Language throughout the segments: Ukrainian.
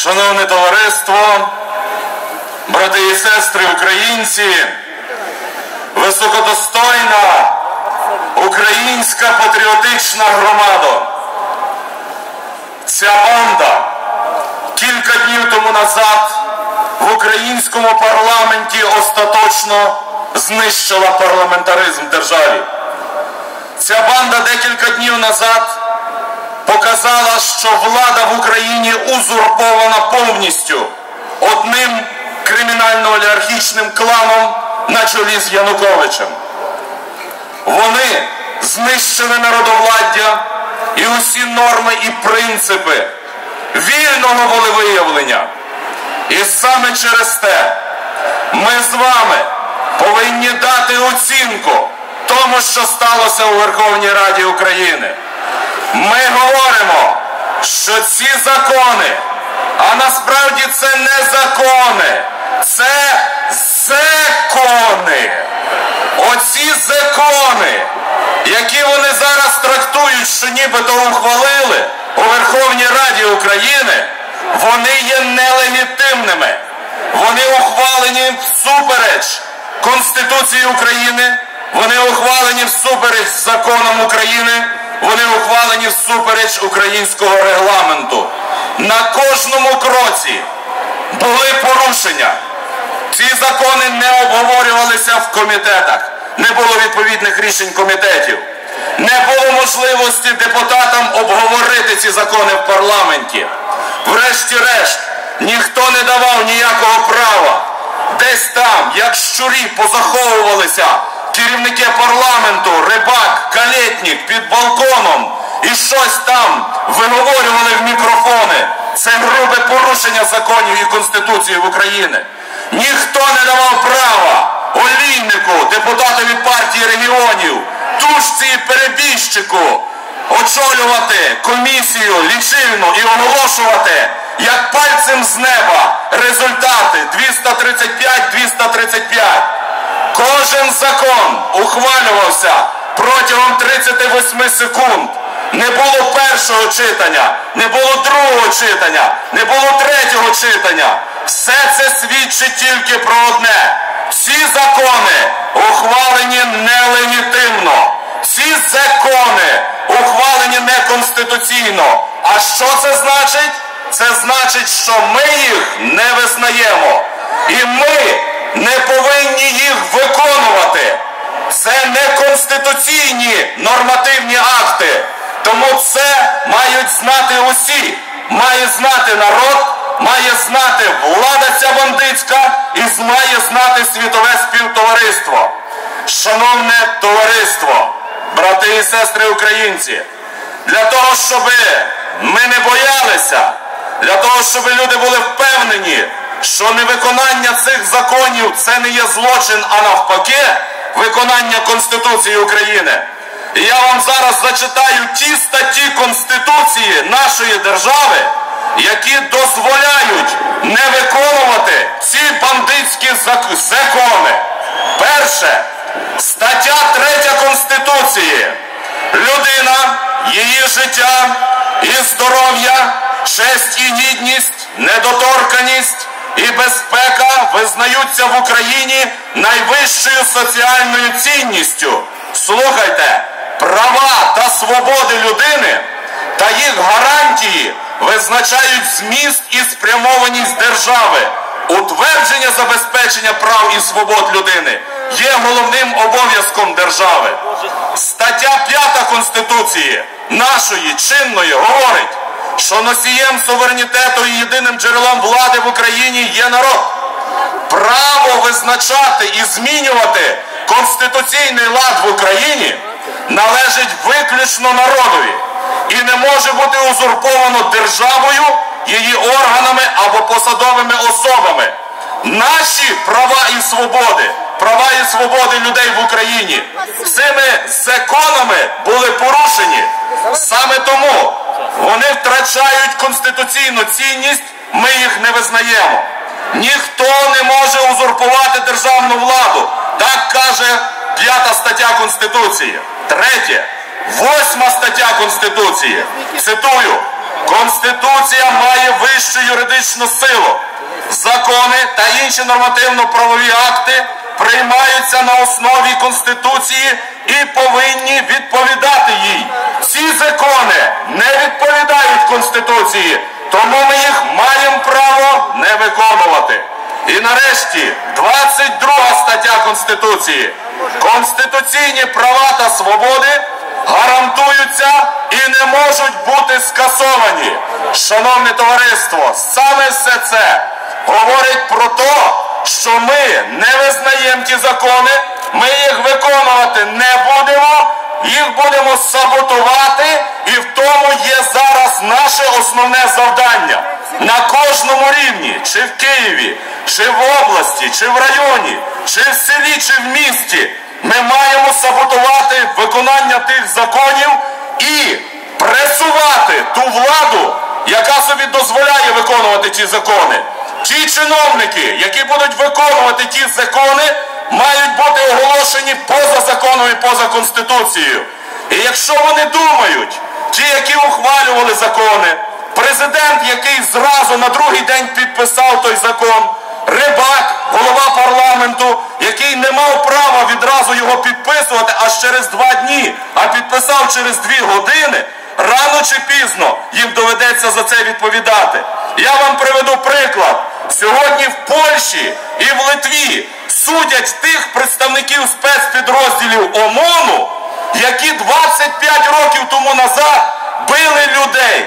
Шановне товариство, брати і сестри українці, високодостойна українська патріотична громада. Ця банда кілька днів тому назад в українському парламенті остаточно знищила парламентаризм в державі. Ця банда декілька днів назад показала, що влада в Україні узурпована повністю одним кримінально-олігархічним кланом на чолі з Януковичем. Вони знищили народовладдя і усі норми і принципи вільного волевиявлення. І саме через те ми з вами повинні дати оцінку тому, що сталося у Верховній Раді України. Ми говоримо, що ці закони, а насправді це не закони, це закони. Оці закони, які вони зараз трактують, що нібито ухвалили у Верховній Раді України, вони є нелегітимними. Вони ухвалені всупереч Конституції України, вони ухвалені всупереч законам України, вони ухвалені всупереч українського регламенту. На кожному кроці були порушення. Ці закони не обговорювалися в комітетах, не було відповідних рішень комітетів. Не було можливості депутатам обговорити ці закони в парламенті. Врешті-решт, ніхто не давав ніякого права. Десь там, як щурі, позаховувалися керівники парламенту, Рибак, Калєтнік під балконом і щось там виговорювали в мікрофони. Це грубе порушення законів і Конституції в Україні. Ніхто не давав права Олійнику, депутату від партії регіонів, Тушці і перебіжчику очолювати комісію лічильну і оголошувати, як пальцем з неба, результати 235-235. Кожен закон ухвалювався протягом 38 секунд. Не було першого читання, не було другого читання, не було третього читання. Все це свідчить тільки про одне. Ці закони ухвалені нелегітимно. Ці закони ухвалені неконституційно. А що це значить? Це значить, що ми їх не визнаємо. І ми не повинні їх виконувати. Це неконституційні нормативні акти. Тому це мають знати усі. Має знати народ, має знати влада ця бандитська і має знати світове співтовариство. Шановне товариство, брати і сестри українці, для того, щоб ми не боялися, для того, щоб люди були впевнені, що невиконання цих законів – це не є злочин, а навпаки, виконання Конституції України. І я вам зараз зачитаю ті статті Конституції нашої держави, які дозволяють не виконувати ці бандитські закони. Перше. Стаття 3 Конституції. Людина, її життя і здоров'я, честь і гідність, недоторканність і безпека визнаються в Україні найвищою соціальною цінністю. Слухайте, права та свободи людини та їх гарантії визначають зміст і спрямованість держави. Утвердження забезпечення прав і свобод людини є головним обов'язком держави. Стаття 5 Конституції нашої чинної говорить, що носієм суверенітету і єдиним джерелом влади в Україні є народ. Право визначати і змінювати конституційний лад в Україні належить виключно народові і не може бути узурповано державою, її органами або посадовими особами. Наші права і свободи людей в Україні цими законами були порушені. Саме тому вони втрачають конституційну цінність, ми їх не визнаємо. Ніхто не може узурпувати державну владу. Так каже 5 стаття Конституції. Третє. 8 стаття Конституції. Цитую. Конституція має вищу юридичну силу. Закони та інші нормативно-правові акти приймаються на основі Конституції і повинні відповідати їй. Ці закони не відповідають Конституції, тому ми їх маємо право не виконувати. І нарешті 22 стаття Конституції. Конституційні права та свободи гарантуються і не можуть бути скасовані. Шановне товариство, саме все це говорить про те, що ми не визнаємо ті закони, ми їх виконувати не будемо, їх будемо саботувати, і в тому є зараз наше основне завдання. На кожному рівні, чи в Києві, чи в області, чи в районі, чи в селі, чи в місті, ми маємо саботувати виконання тих законів і пресувати ту владу, яка собі дозволяє виконувати ті закони. Ті чиновники, які будуть виконувати ті закони, мають бути оголошені поза законом і поза Конституцією. І якщо вони думають, ті, які ухвалювали закони, президент, який зразу на другий день підписав той закон, Рибак, голова парламенту, який не мав права відразу його підписувати аж через 2 дні, а підписав через 2 години, рано чи пізно їм доведеться за це відповідати. Я вам приведу приклад. Сьогодні в Польщі і в Литві судять тих представників спецпідрозділів ОМОНу, які 25 років тому назад били людей.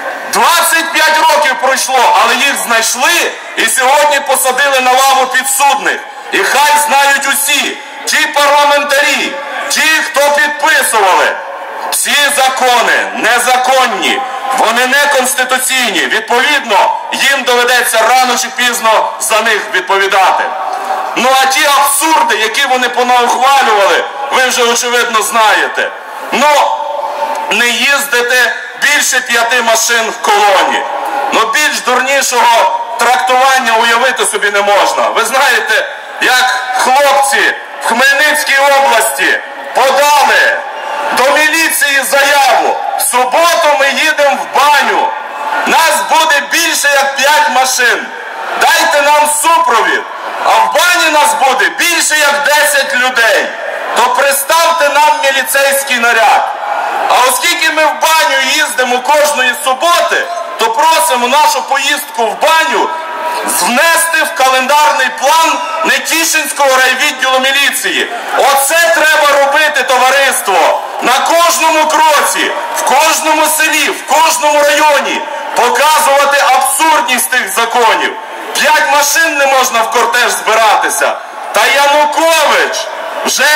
25 років пройшло, але їх знайшли і сьогодні посадили на лаву підсудних. І хай знають усі, ті парламентарі, ті, хто підписували, ці закони незаконні, вони не конституційні. Відповідно, їм доведеться рано чи пізно за них відповідати. Ну а ті абсурди, які вони понаухвалювали, ви вже очевидно знаєте. Ну, не їздите більше 5 машин в колоні. Ну, більш дурнішого трактування уявити собі не можна. Ви знаєте, як хлопці в Хмельницькій області подали до міліції заяву: в суботу ми їдемо в баню, нас буде більше як 5 машин, дайте нам супровід, а в бані нас буде більше як 10 людей, то приставте нам міліцейський наряд. А оскільки ми в баню їздимо кожної суботи, то просимо нашу поїздку в баню внести в календарний план Нетішинського райвідділу міліції. Оце треба робити, товариство. На кожному кроці, в кожному селі, в кожному районі показувати абсурдність тих законів. 5 машин не можна в кортеж збиратися. Та Янукович вже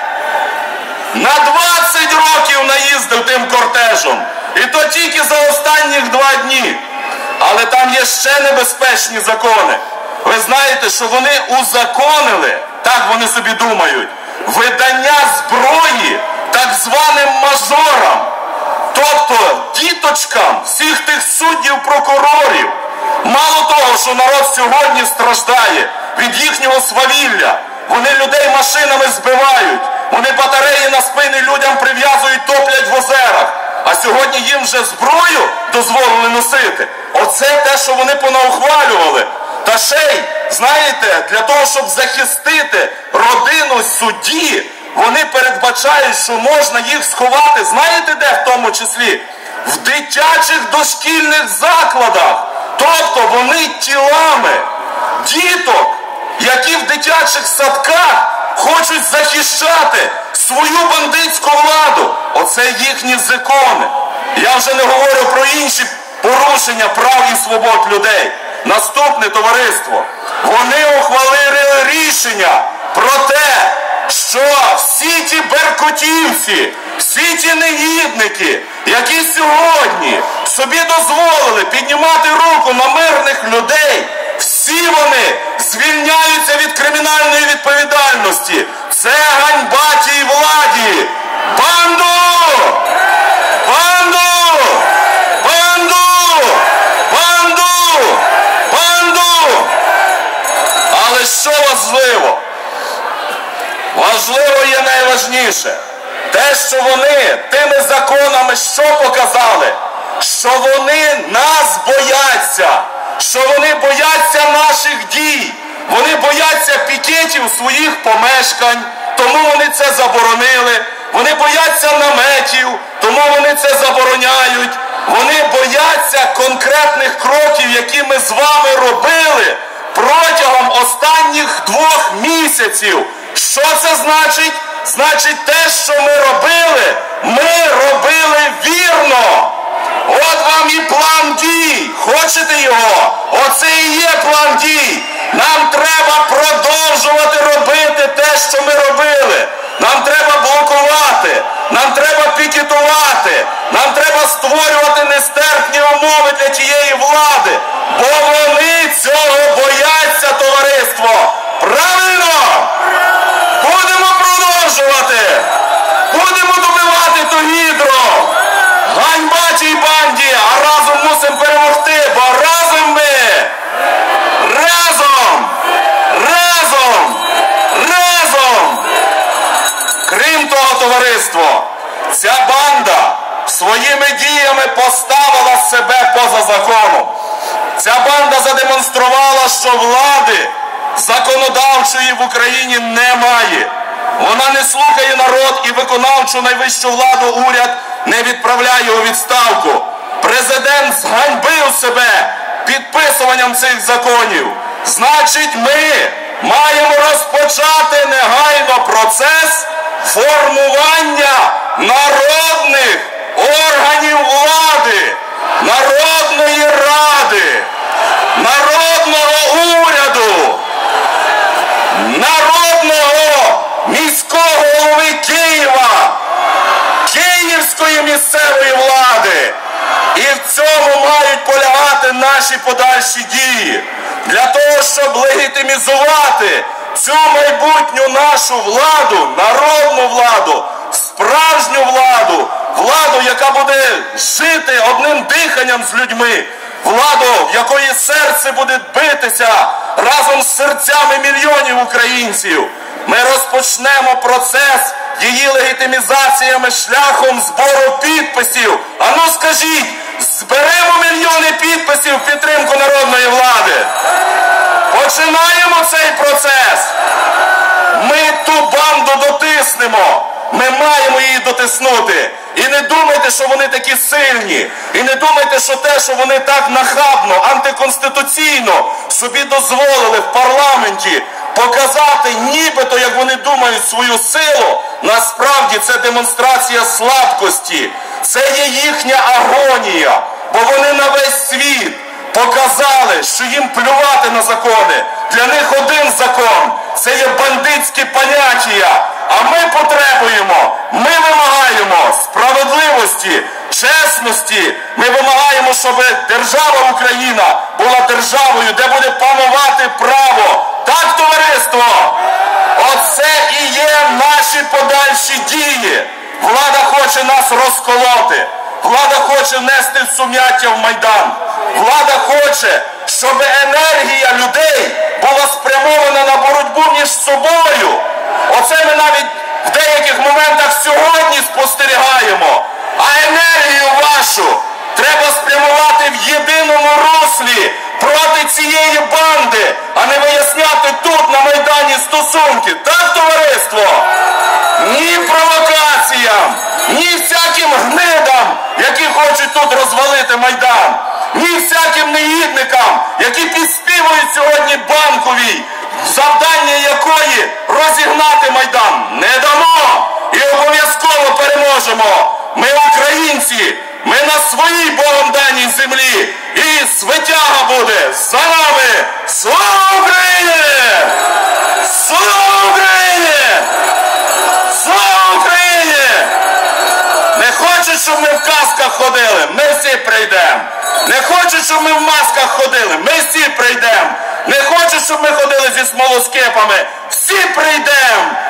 на 20 років наїздив тим кортежем. І то тільки за останніх 2 дні. Але там є ще небезпечні закони. Ви знаєте, що вони узаконили, так вони собі думають, видання зброї так званим мажорам. Тобто діточкам всіх тих суддів, прокурорів. Мало того, що народ сьогодні страждає від їхнього свавілля. Вони людей машинами збивають. Вони батареї на спини людям прив'язують, топлять в озерах. А сьогодні їм вже зброю дозволили носити. Оце те, що вони понаухвалювали. Та ще й, знаєте, для того, щоб захистити родину судді, вони передбачають, що можна їх сховати, знаєте де в тому числі? В дитячих дошкільних закладах. Тобто вони тілами діток, які в дитячих садках хочуть захищати свою бандитську владу. Оце їхні закони. Я вже не говорю про інші порушення прав і свобод людей. Наступне, товариство. Вони ухвалили рішення про те, що всі ті беркутівці, всі ті негідники, які сьогодні собі дозволили піднімати руку на мирних людей, всі вони звільняються від кримінальної відповідальності. Це ганьба тій владі. Банду! Банду! Банду! Банду! Банду! Але що важливо? Важливо є найважніше. Те, що вони тими законами що показали? що вони нас бояться, що вони бояться наших дій, вони бояться пікетів своїх помешкань, тому вони це заборонили, вони бояться наметів, тому вони це забороняють, вони бояться конкретних кроків, які ми з вами робили протягом останніх 2 місяців. Що це значить? Значить те, що ми робили вірно. От вам і план дій. Хочете його? Оце і є план дій. Нам треба продовжувати робити те, що ми робили. Нам треба блокувати, нам треба пікетувати, нам треба створювати нестерпні умови для тієї влади. Бо вони цього бояться, товариство. Правильно? Будемо продовжувати. Будемо добивати ту гідру. Ганьба тій банді, а разом мусимо перемогти, бо разом ми. Разом. Крім того, товариство, ця банда своїми діями поставила себе поза законом. Ця банда задемонструвала, що влади законодавчої в Україні немає. Вона не слухає народ і виконавчу найвищу владу, уряд, не відправляє у відставку. Президент зганьбив себе підписуванням цих законів. Значить, ми маємо розпочати негайно процес формування народних органів влади, Народної Ради, народного уряду, народного міського голови Києва, київської місцевої влади. І в цьому мають полягати наші подальші дії. Для того, щоб легітимізувати цю майбутню нашу владу, народну владу, справжню владу, владу, яка буде жити одним диханням з людьми, владу, в якої серце буде битися разом з серцями мільйонів українців. Ми розпочнемо процес її легітимізаціями шляхом збору підписів. А ну скажіть, зберемо мільйони підписів в підтримку народної влади? Починаємо цей процес. Ми ту банду дотиснемо. Ми маємо її дотиснути. І не думайте, що вони такі сильні. І не думайте, що те, що вони так нахабно, антиконституційно собі дозволили в парламенті показати, нібито, як вони думають, свою силу, насправді це демонстрація слабкості. Це є їхня агонія. Бо вони на весь світ показали, що їм плювати на закони. Для них один закон – це є бандитські поняття. А ми потребуємо, ми вимагаємо справедливості, чесності. Ми вимагаємо, щоб держава Україна була державою, де буде панувати право. Так, товариство? Оце і є наші подальші дії. Влада хоче нас розколоти. Влада хоче внести в сум'яття в Майдан. Влада хоче, щоб енергія людей була спрямована на боротьбу між собою. Оце ми навіть в деяких моментах сьогодні спостерігаємо. А енергію вашу треба спрямувати в єдиному руслі проти цієї банди, а не виясняти тут на Майдані стосунки. Так, товариство? Ні провокаціям, ні всяким гнидам, які хочуть тут розвалити Майдан, ні всяким негідникам, які підспівують сьогодні Банковій, завдання якої розігнати Майдан. Не дамо і обов'язково переможемо. Ми українці, ми на своїй Богом даній землі, і свитяга буде за нами. Слава Україні! Слава Україні! Слава Україні! Не хочуть, щоб ми в касках ходили, ми всі прийдемо. Не хочуть, щоб ми в масках ходили, ми всі прийдемо. Не хочуть, щоб ми ходили зі смолоскипами, всі прийдемо.